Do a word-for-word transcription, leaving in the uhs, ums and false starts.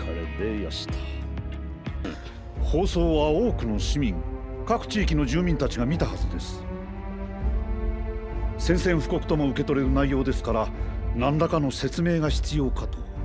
れでよしと。 放送は多くの市民、各地域の住民たちが見たはずです。宣戦布告とも受け取れる内容ですから、何らかの説明が必要かと。